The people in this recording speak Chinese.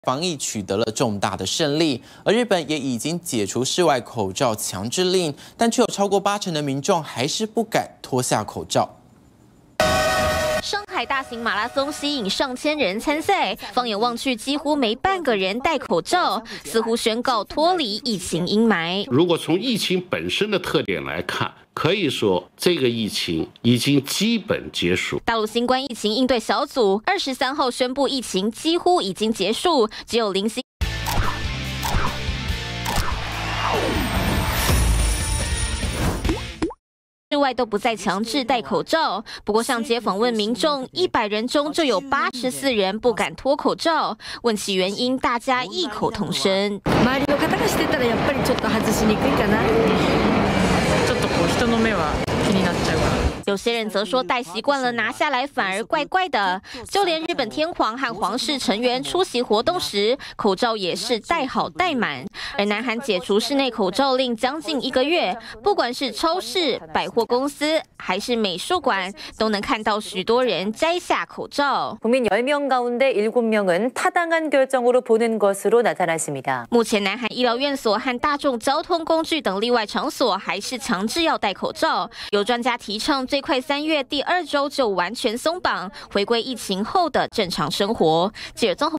防疫取得了重大的胜利，而日本也已经解除室外口罩强制令，但却有超过80%的民众还是不敢脱下口罩。 上海大型马拉松吸引上千人参赛，放眼望去，几乎没半个人戴口罩，似乎宣告脱离疫情阴霾。 如果从疫情本身的特点来看，可以说这个疫情已经基本结束。 大陆新冠疫情应对小组23号宣布，疫情几乎已经结束，只有零星。 室外都不再强制戴口罩，不过上街访问民众，100人中就有84人不敢脱口罩。问其原因，大家异口同声。 周りの方がしてたらやっぱりちょっと外しにくいかな。ちょっとこう人の目は気になっちゃうから。 有些人则说戴习惯了，拿下来反而怪怪的。就连日本天皇和皇室成员出席活动时，口罩也是戴好戴满。而南韩解除室内口罩令将近1个月，不管是超市、百货公司还是美术馆，都能看到许多人摘下口罩。 국민 10명 가운데 7명은 타당한 결정으로 보는 것으로 나타났습니다. 目前，南韩医疗院所和大众交通工具等例外场所还是强制要戴口罩。有专家提倡，最快3月第2周就完全松绑，回归疫情后的正常生活。记者综合。